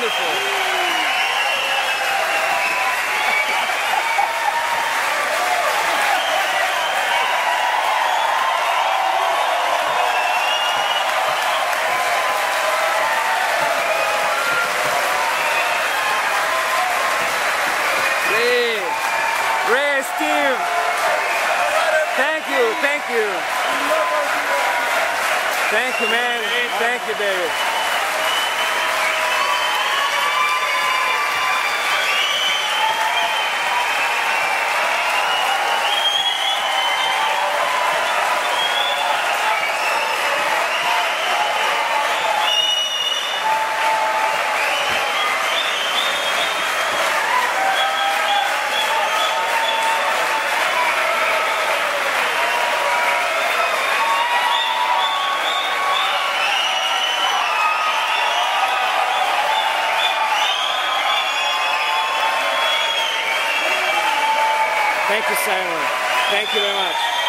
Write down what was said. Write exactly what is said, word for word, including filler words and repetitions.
wonderful. Great. Great, Steve. Thank you, thank you. Thank you, man. Thank you, David. Thank you, Simon. Thank you very much.